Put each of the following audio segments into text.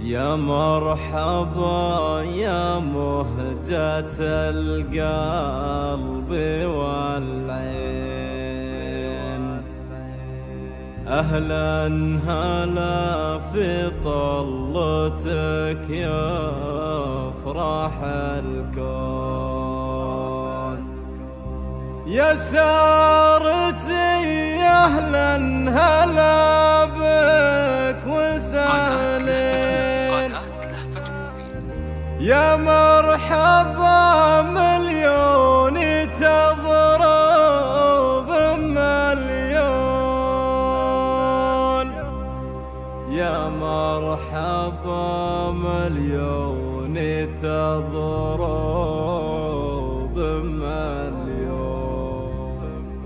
يا مرحبا يا مهجة القلب والعين، أهلا هلا في طلتك يا فرح الكون. يا سارتي أهلا هلا بك وسهلين، يا مرحبا مليون تضرب مليون، يا مرحبا مليون تضرب مليون.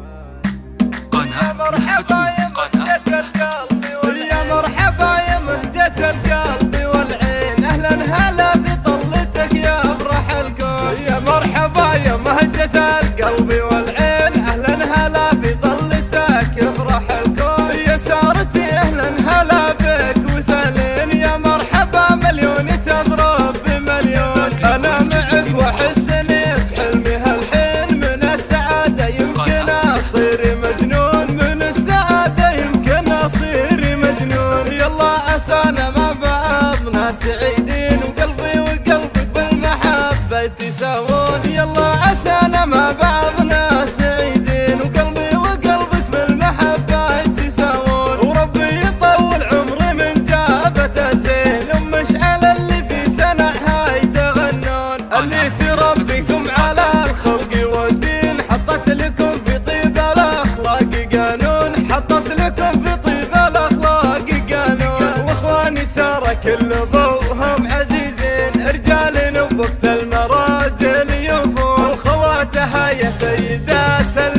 يا مرحبا يا مهجة القلب والعين، يا مرحبا يا مهجة القلب والعين، أهلا هلا في طلتك يا أفرح الكون. يا مرحبا يا مهجة القلب والعين، أهلا هلا في طلتك يا أفرح الكون. يا سارتي أهلا هلا بك وسهلين، يا مرحبا مليون تضرب بمليون. أنا معك وأحسني بحلمي هالحين، من السعادة يمكن أصير مجنون، من السعادة يمكن أصير مجنون. يلا عسانا مع بعضنا سعيدين، وقلبي وقلبك بالمحبة يتساوون. يلا عسانا مع بعضنا سعيدين، وقلبي وقلبك بالمحبة يتساوون. وربي يطول عمري من جابته زين، ومشعل اللي في سنعها يتغنون. اللي في ربكم على الخلق والدين، حطت لكم في طيب الأخلاق قانون، حطت لكم في طيب الأخلاق قانون. واخواني سارة كل ضوءهم عزيزين، رجال بوقت المراجل يوفون، وخواتها يا سيدات